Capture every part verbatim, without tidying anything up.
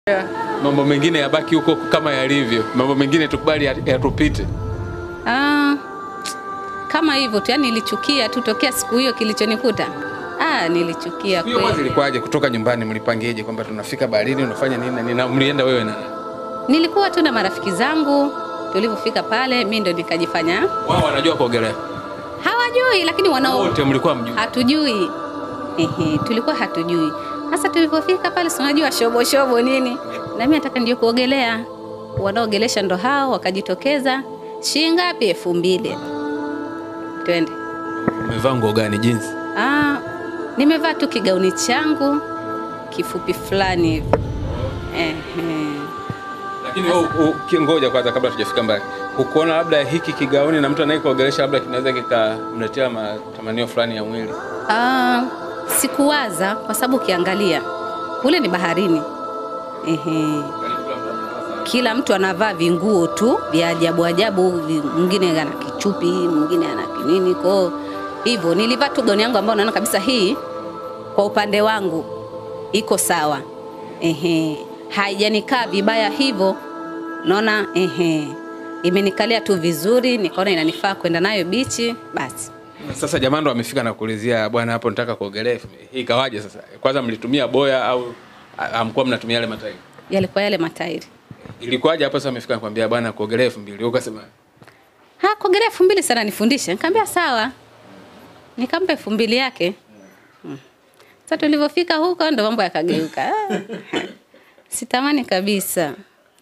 Mambo mengine yabaki huko kama yalivyo. Mambo mengine tukubali yatupite. Ah, kama hivyo tu, yani nilichukia tu tokea siku hiyo kilichonikuta. Ah, nilichukia kweli. Hiyo mwanzo ilikuwaje kutoka nyumbani mlipangeje kwamba tunafika baharini unafanya nini na mlienda wewe na? Nilikuwa tu na marafiki zangu, tulipofika pale mimi ndo nikajifanya. Wao wanajua kuogelea? Hawajui, lakini wanao. Wote mlikuwa mjui? Hatujui. Ehe, tulikuwa hatujui. Sasa tulipofika pale unajua shobo shobo nini? Na mimi nataka ndio kuogelea. Wanaogelesha ndo hao wakajitokeza. Shilingi ngapi? elfu mbili. Twende. Umevaa nguo gani, jeans? Ah, nimevaa tu kigauni changu kifupi fulani hivi. Eh. Lakini wewe ukingoja kwanza kabla tujafika mbali. Ukoona labda hiki kigauni na mtu anayekuogelesha labda kinaweza kikamletea matamanio fulani ya mwili? Ah, sikuwaza kwa sababu ukiangalia kule ni baharini. Ehe. Kila mtu anavaa vinguo tu vya ajabu ajabu, mwingine ana kichupi, mwingine ana kinini. Kwa hivyo nilivaa tu gauni yangu ambayo naona kabisa hii kwa upande wangu iko sawa. Ehe. Haijanikaa vibaya hivyo. Naona ehe. Imenikalia tu vizuri, nikaona inanifaa kwenda nayo bichi, basi. Sasa jamaa ndo wamefika na kuulizia bwana hapo nataka kuogelea. Hii kawaje sasa? Kwanza mlitumia boya au amkuwa mnatumia yale matairi? Yalikuwa yale matairi. Ilikuwaje hapo sasa amefika nakwambia bwana kuogelea elfu mbili? Ukasema ha kuogelea elfu mbili sana nifundishe. Nikamwambia sawa. Nikampa elfu mbili yake. Hmm. Sasa tulipofika huko ndo mambo yakageuka. Sitamani kabisa.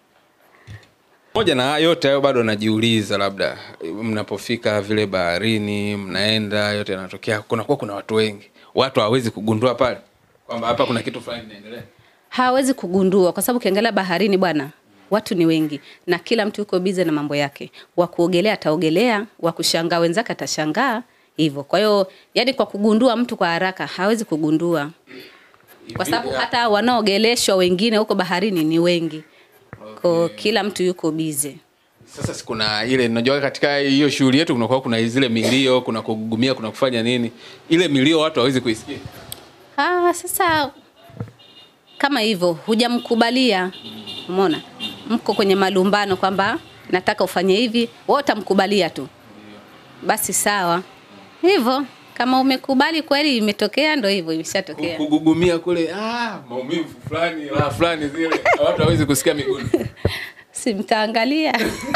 Moja na yote hayo bado najiuliza labda mnapofika vile baharini mnaenda yote yanatokea kuna kwa kuna watu wengi. Watu hawezi kugundua pale kwamba hapa kuna kitu fulani kinaendelea. Hawezi kugundua kwa sababu ukiangalia baharini bwana watu ni wengi na kila mtu yuko busy na mambo yake. Wa kuogelea ataogelea, wa kushangaa wenzake atashangaa hivyo. Kwa hiyo yani kwa kugundua mtu kwa haraka hawezi kugundua. Kwa sababu hata wanaogeleshwa wengine huko baharini ni wengi. Kwa kila mtu yuko busy. Sasa si kuna ile unajua katika hiyo shughuli yetu kunakuwa kuna zile milio, kuna kugugumia, kuna kufanya nini? Ile milio watu hawezi kuisikia. Ah, sasa kama hivyo hujamkubalia. Umeona? Mko kwenye malumbano kwamba nataka ufanye hivi, wote mkubalia tu. Basi sawa. Hivyo kama umekubali kweli imetokea ndo hivyo imeshatokea. Kugugumia kule ah maumivu fulani la fulani zile watu hawezi kusikia miguu. Si mtaangalia.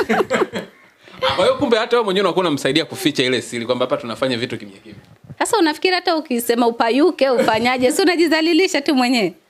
Kwa hiyo kumbe hata wewe mwenyewe unakuwa unamsaidia kuficha ile siri kwamba hapa tunafanya vitu kimya kimya. Sasa unafikiri hata ukisema upayuke ufanyaje? Si unajidhalilisha tu mwenyewe.